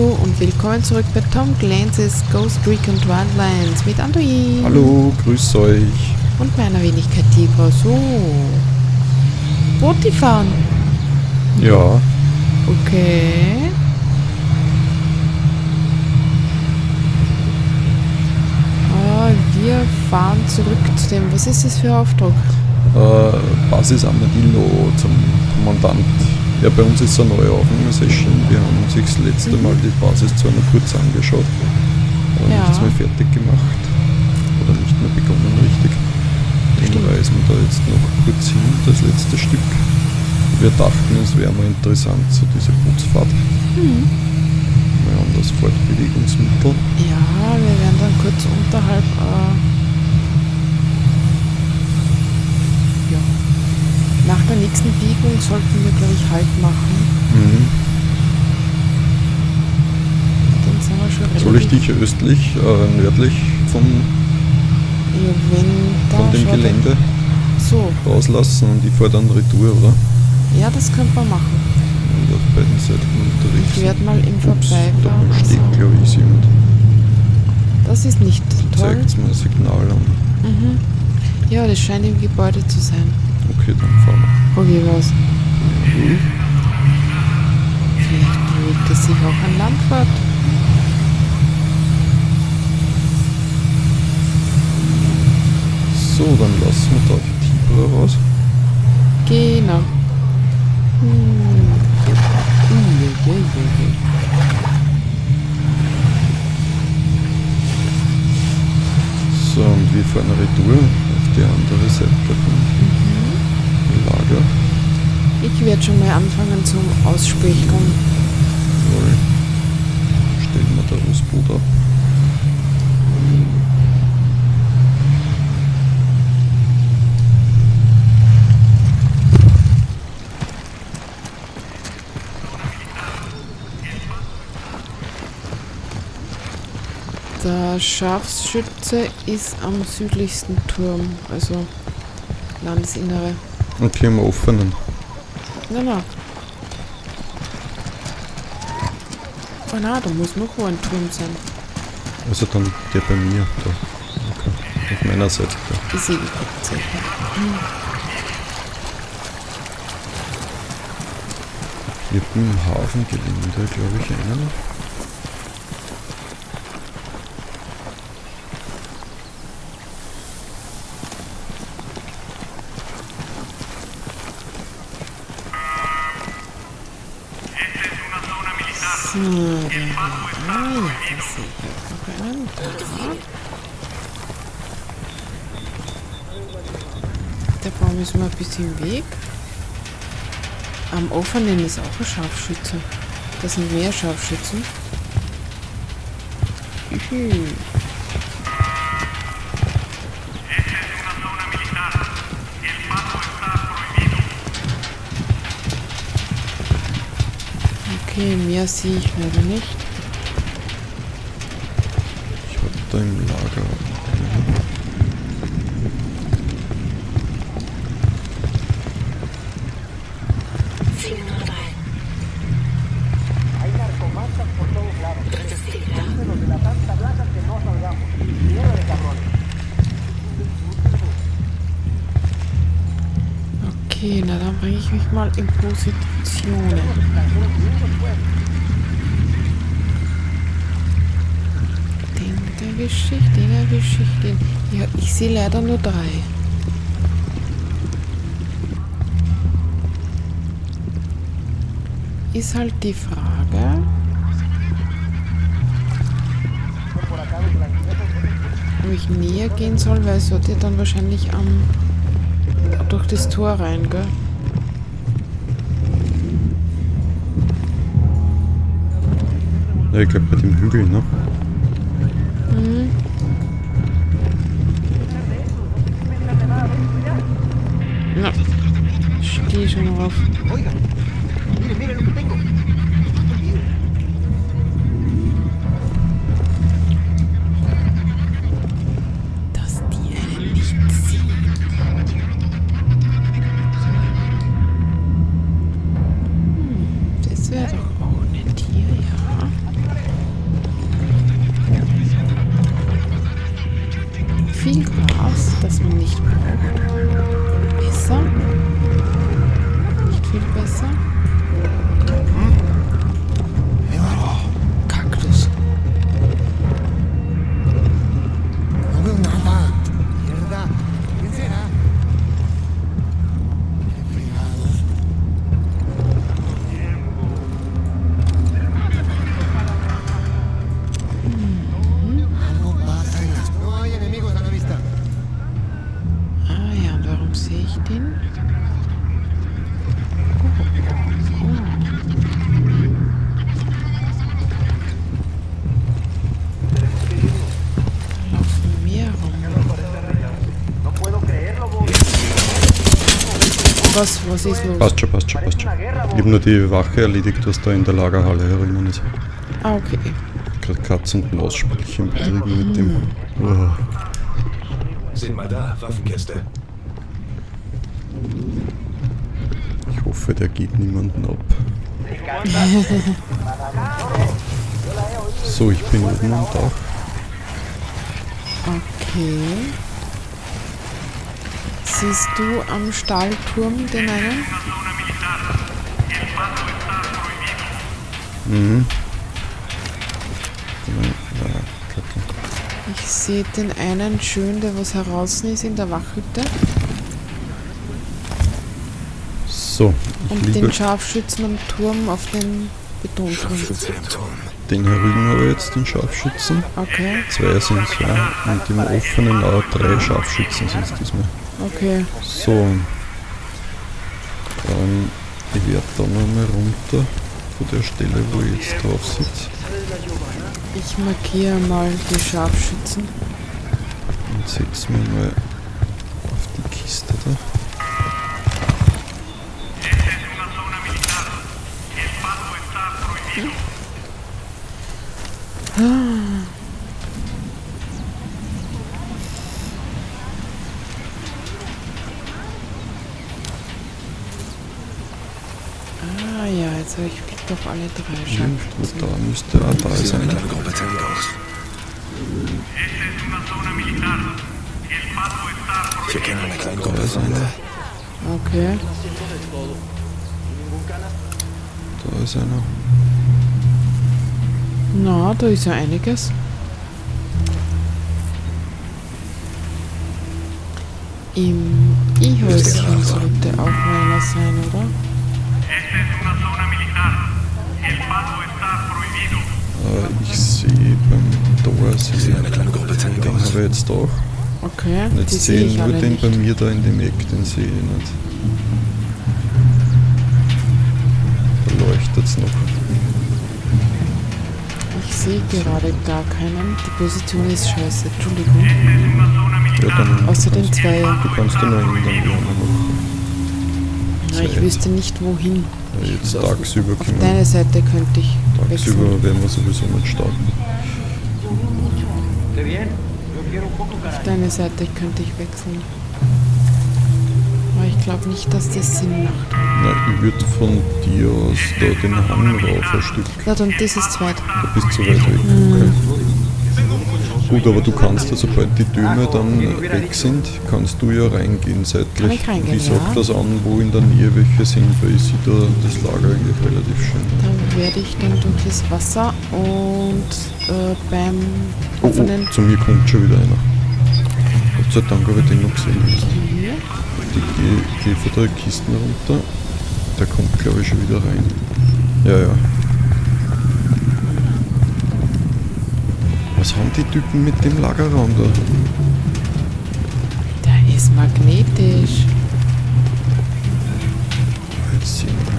Hallo und willkommen zurück bei Tom Clancy's Ghost Recon Wildlands mit Anduin. Hallo, grüß euch. Und meiner Wenigkeit Tigra. So. Boote fahren. Ja, Okay. Wir fahren zurück zu dem. Was ist das für ein Auftrag? Basis Armadillo zum Kommandant. Ja, bei uns ist eine neue Aufnahmesession. Wir haben uns das letzte Mal die Basis zwar noch kurz angeschaut, aber Ja. nichts mehr fertig gemacht. Oder nicht mehr begonnen richtig. Den reisen wir da jetzt noch kurz hin, das letzte Stück. Wir dachten, es wäre mal interessant, so diese Bootsfahrt. Wir haben das Fortbewegungsmittel. Ja, wir werden dann kurz unterhalb. Ja. Nach der nächsten Biegung sollten wir, glaube ich, Halt machen. Dann sind wir schon Soll ich relativ- dich östlich, nördlich Ja, wenn da von dem schaut- Gelände So, rauslassen und ich fahre dann Retour, oder? ja, das könnte man machen. Und auf beiden Seiten unterwegs. Ich werde mal im Da Vorbeifahren. steht, Also, glaube ich, sie und das ist nicht toll. zeigt mir ein Signal an. Mhm. Ja, das scheint im Gebäude zu sein. Okay, dann fahren wir. Probier was. Vielleicht bewegt es sich auch an Land fort. So, dann lassen wir da die Tibra raus. Genau. So, und wir fahren Retour auf die andere Seite vom Lager. Ich werde schon mal anfangen zum Aussprechen. Jawohl. Stellen wir da das Boot ab. Der Scharfschütze ist am südlichsten Turm, also Landesinnere. Okay, im offenen. Na. Oh na, da muss noch ein Turm sein. Also dann der bei mir. Da. Okay. Auf meiner Seite. Da. Ich sehe die Abzeichen. Hier im Hafengelände, glaube ich, einen. So, ja, das sehe ich noch einen. Da. Der Baum ist mir ein bisschen im Weg. Am offenen ist auch ein Scharfschütze. Das sind mehr Scharfschützen. Okay, mehr sehe ich leider nicht. Ich habe da im Lager. Hay narcomantas por todos lados. Dicen los de la Santa Blanca que no salgamos. Miedo de cabrones. Okay, na dann bringe ich mich mal in Positionen. Den erwische ich den. Ja, ich sehe leider nur 3. Ist halt die Frage, ob ich näher gehen soll, weil es sollte dann wahrscheinlich durch das Tor rein, gell? Ja, ich glaube bei dem Hügel, ne? Ja, stehe schon drauf. Oigan, miren lo que tengo. Dass die einen nicht sehen. Das wäre doch auch nett hier, ja. das man nicht braucht. Besser? Nicht viel besser? Kaktus. No veo nada. Mierda. ¿Quién será? Qué fregados. Algo pasa en las... No hay enemigos a la vista. Ah ja, und warum sehe ich den? Da laufen mehr rum. No puedo creerlo, Bobby. Was ist los? Passt schon, passt schon, passt schon. Ich habe nur die Wache erledigt, was da in der Lagerhalle herinnen ist. Ah, okay. Gerade Katz- und Maus-Spielchen betrieben mit dem. Oh. Sind mal da, Waffenkiste. Ich hoffe, der geht niemanden ab. So, ich bin oben am Dach. Okay. Siehst du am Stahlturm den einen? Mhm. Ja, kacke. Ich sehe den einen schön, der was heraus ist in der Wachhütte. So, ich Und liebe den Scharfschützen am Turm auf den Betonturm. Scharfschütze im Turm. den herüben habe ich jetzt, den Scharfschützen. Okay. 2 sind es, ja. Und im offenen auch 3 Scharfschützen sind es diesmal. Okay. So. Ich werde da nochmal runter von der Stelle, wo ich jetzt drauf sitze. Ich markiere mal die Scharfschützen. Und setze mich mal auf die Kiste da. Ah ja, jetzt habe ich Blick auf alle 3 Irgendwo Scharfschützen. da müsste auch da Sie eine sein. kleine Gruppe Tangos. Ich erkenne eine kleine Gruppe Da ist einer. Okay. Da ist einer. Na, da ist ja einiges. Im I-Häuschen sollte auch einer sein, oder? Ich sehe beim Tor, Ich sehe eine kleine Gruppe den Tangos. habe ich jetzt auch. Okay, Und die jetzt sehe sehe ich ich nur alle den nicht. bei mir da in dem Eck, den sehe ich nicht. Da leuchtet es noch. Ich sehe gerade gar keinen. Die Position ist scheiße, Entschuldigung. Ja, dann Außer den kannst, 2. du kannst du noch ändern, ja, Na, ich wüsste nicht wohin. ja, jetzt tagsüber Auf können wir, deine Seite könnte ich tagsüber wechseln. werden wir sowieso nicht starten. Qué bien. Yo quiero un poco, Auf caray. deine Seite könnte ich wechseln. Aber ich glaube nicht, dass das Sinn macht. Na, ich würde von dir aus da den Hang rauf ein Stück. Na dann, das ist zweit. Du bist zu weit weg. Okay. Gut, aber du kannst ja, sobald die Türme dann weg sind, kannst du ja reingehen seitlich. Kann ich reingehen, ich sag ja. das an, wo in der Nähe welche sind, weil ich sehe da das Lager eigentlich relativ schön. Dann werde ich dann durch das Wasser und beim offenen Zu mir kommt schon wieder einer. Gott sei Dank habe ich den noch gesehen. Tür. Ich gehe von der Kisten runter. Der kommt, glaube ich, schon wieder rein. Ja, ja. Was haben die Typen mit dem Lagerraum da? Der ist magnetisch. Jetzt sehen wir.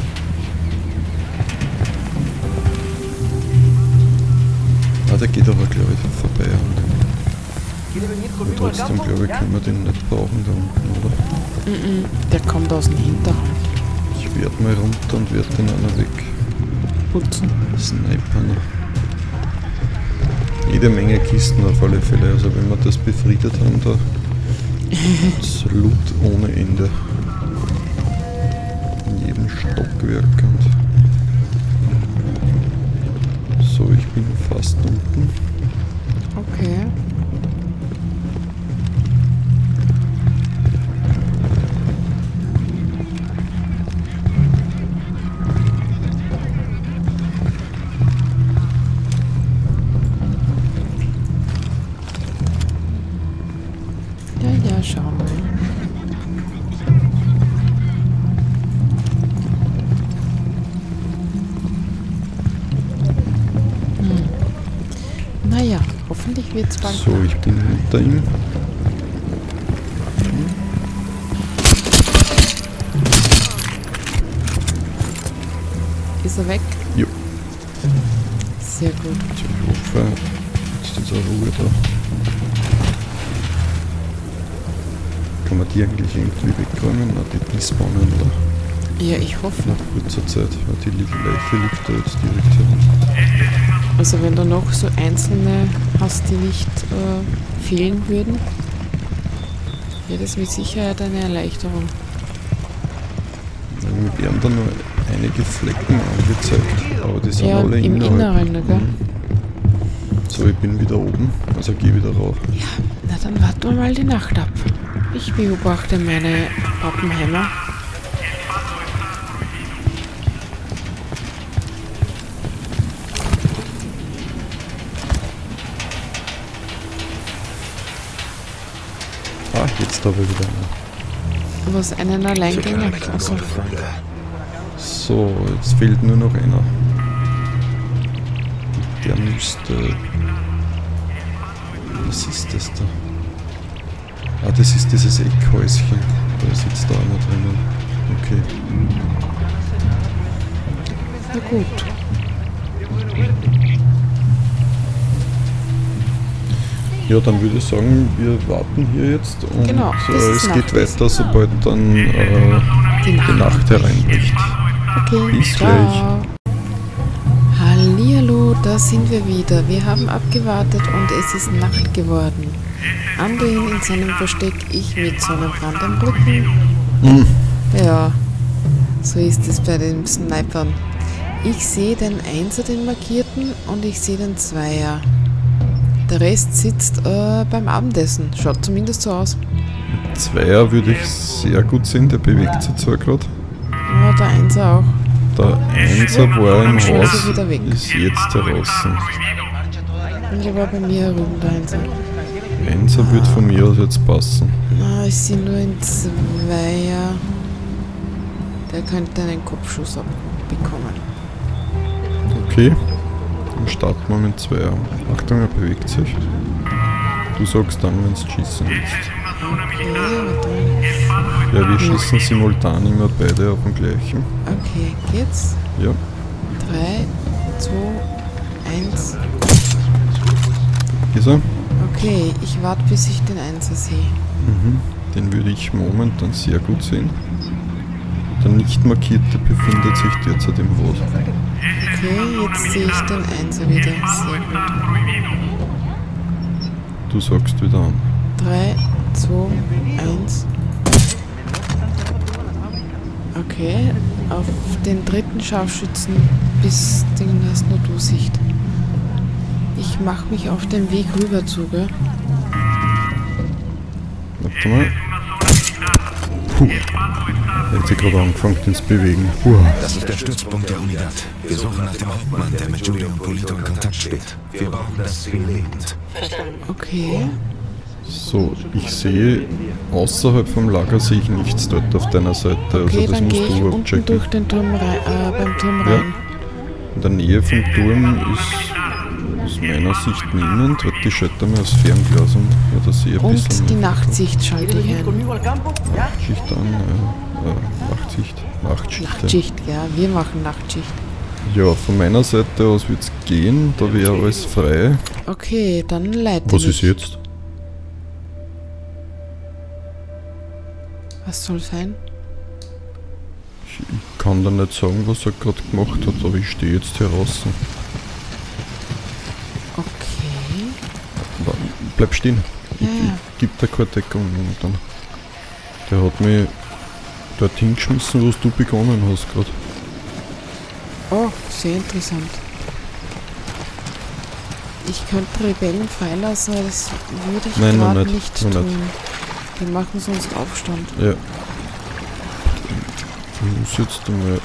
Ah, der geht aber, glaube ich, vorbei. Und trotzdem, glaube ich, können wir den nicht brauchen da unten, oder? Der kommt aus dem Hinterhalt. Ich werde mal runter und werde den einer weg. Putzen. Snipern. Jede Menge Kisten auf alle Fälle. Also wenn wir das befriedet haben, da ist Loot ohne Ende. In jedem Stockwerk und so, ich bin fast unten. Okay. Naja, hoffentlich wird's bald. So, ich bin hinter ihm. Ist er weg? Jo. Sehr gut. Also ich hoffe, jetzt ist auch Ruhe da. Kann man die eigentlich irgendwie wegräumen? Na, die despawnen oder? Ja, ich hoffe. Nach kurzer Zeit, weil die Leiche liegt da jetzt direkt herum. Also wenn du noch so einzelne hast, die nicht fehlen würden, wäre das mit Sicherheit eine Erleichterung. Mir werden da nur einige Flecken angezeigt, aber die sind Ja, alle im innerhalb. Inneren, ne, gell? So, ich bin wieder oben, also gehe wieder rauf. Ja, na dann warten wir mal die Nacht ab. Ich beobachte meine Pappenheimer. Ah, jetzt habe ich wieder einen. Was einen Ich erkenne Alleingänger? eine kleine Also, Gruppe Freunde. So, jetzt fehlt nur noch einer. Der müsste... Was ist das da? Ah, das ist dieses Eckhäuschen. Da sitzt da einer drinnen. Okay. na gut. Ja, dann würde ich sagen, wir warten hier jetzt und Genau, bis es es Nacht geht ist. weiter, sobald dann Die die Nacht hereinbricht. Okay, Bis ciao. Hallihallo, da sind wir wieder. Wir haben abgewartet und es ist Nacht geworden. Anduin in seinem Versteck, ich mit Sonnenbrand am Rücken. Hm. Ja, so ist es bei den Snipern. Ich sehe den Einser, den markierten, und ich sehe den Zweier. Der Rest sitzt beim Abendessen. Schaut zumindest so aus. Zweier würde ich sehr gut sehen, der bewegt sich zwar gerade. Ja, der Einser auch. Der Einser war im Schon Haus, ist er wieder weg. ist jetzt draußen. Und der war bei mir herum, der Einser. Einser wird von mir aus jetzt passen. Na, ich sehe nur ein Zweier. Der könnte einen Kopfschuss abbekommen. Okay, dann starten wir mit Zweier. Achtung, er bewegt sich. Du sagst dann, wenn es schießen willst. Okay, warte mal. Ja, wir schießen simultan immer beide auf den gleichen. Okay, geht's? Ja, 3, 2, 1. ist er? Okay, ich warte, bis ich den Einser sehe. Mhm. Den würde ich momentan sehr gut sehen. Der nicht markierte befindet sich derzeit im Haus. Okay, jetzt sehe ich den Einser wieder. Sehr gut. Du sagst wieder an. 3, 2, 1. Okay, auf den dritten Scharfschützen bis den hast nur du Sicht. Ich mache mich auf den Weg rüber zu, gell? Warte mal. Puh. Er hat sich gerade angefangen ins Bewegen. Puh. Das ist der Stützpunkt der Unidad. Wir suchen nach dem Hauptmann, der mit Giulio und Polito in Kontakt steht. Wir brauchen das Ziel lebend. Okay. So, ich sehe, außerhalb vom Lager sehe ich nichts dort auf deiner Seite. Okay, Also das dann musst gehe ich du unten abchecken. durch den Turm rein, beim Turm Ja. rein. In der Nähe vom Turm ist aus meiner Sicht niemand. Hat die Schalte mal aus Fernglas und ja, da sehe ich ein bisschen Und die mehr. Nachtsicht schalte ich ein. conmigo al campo? ¿Ya? Schicht an, Nachtsicht. Nachtschicht. Ja. Nachtschicht, ja, wir machen Nachtschicht. Ja, von meiner Seite aus wird es gehen, da wäre alles frei. Okay, dann leite Was mich. ist jetzt? Was soll sein? Ich kann da nicht sagen, was er gerade gemacht hat, aber ich stehe jetzt hier draußen. Okay. Bleib stehen. Ja, ja. Ich gebe dir keine Deckung momentan. Der hat mich dorthin geschmissen, wo du begonnen hast gerade. Oh, sehr interessant. Ich könnte Rebellen freilassen, aber das würde ich Nein, noch gerade nicht, nicht noch tun. nicht. Die machen sonst Aufstand. Ja. Ich muss jetzt einmal...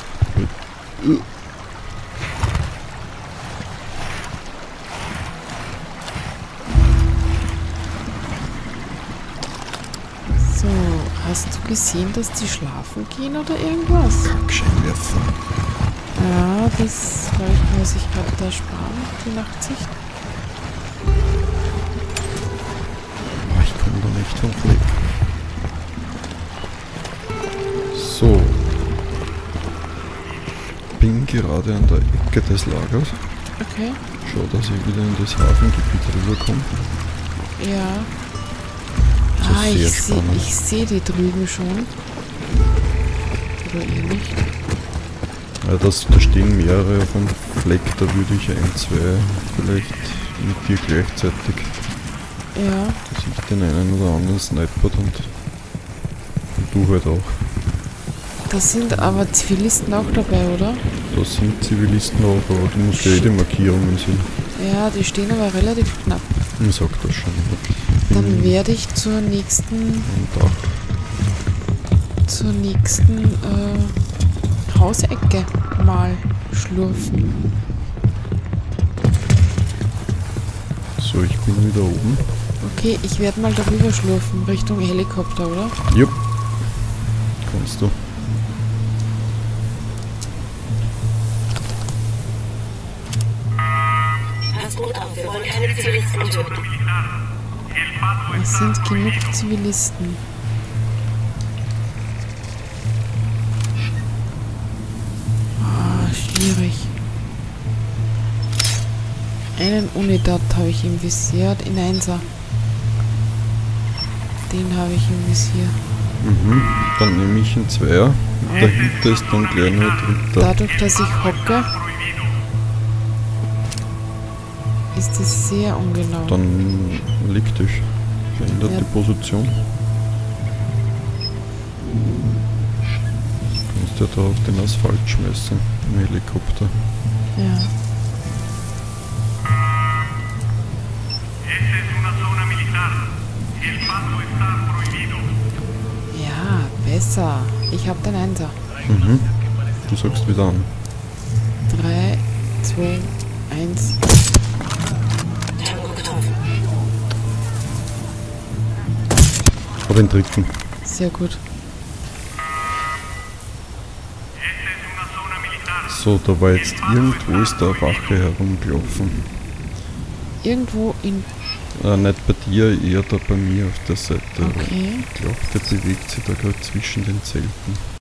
So, hast du gesehen, dass die schlafen gehen oder irgendwas? Scheinwerfer. Ja, das glaube ich, muss ich gerade da sparen, die Nachtsicht. aber nicht vom Fleck. So. Bin gerade an der Ecke des Lagers. Okay. Schau, dass ich wieder in das Hafengebiet rüberkomme. Ja. Das ist sehr Ich spannend. seh die drüben schon. Oder ihr nicht? Ja, da stehen mehrere auf dem Fleck, da würde ich ein, zwei vielleicht mit dir gleichzeitig, Ja. dass ich den einen oder anderen snipert und du halt auch. Da sind aber Zivilisten auch dabei, oder? Da sind Zivilisten auch, aber du musst ja eh die Markierungen sehen. Ja, die stehen aber relativ knapp. Ich sag das schon. Ich Dann bin werde ich zur nächsten am Dach. Hausecke mal schlurfen. So, ich bin wieder oben. Okay, ich werde mal darüber schlurfen, Richtung Helikopter, oder? Jupp. Kannst du. Pass gut auf, wir wollen keine Zivilisten töten. Es sind genug Zivilisten. Schwierig. Einen Unidat habe ich im Visier, in 1er. Den habe ich im Visier. Mhm. Dann nehme ich einen Zweier. Dahinter ist dann gleich noch ein dritter. Dadurch, dass ich hocke, ist es sehr ungenau. Dann leg dich. Verändert Ja. die Position. Kannst ja da auf den Asphalt schmeißen im Helikopter. Ja. Ja, besser. Ich habe den 1er. Mhm. Du sagst wieder an. 3, 2, 1. Tango getroffen. Hab den dritten. Sehr gut. So, da war jetzt irgendwo ist da eine Wache herumgelaufen. Irgendwo in... Nicht bei dir, eher da bei mir auf der Seite. Okay. Ich glaube, der bewegt sich da gerade zwischen den Zelten.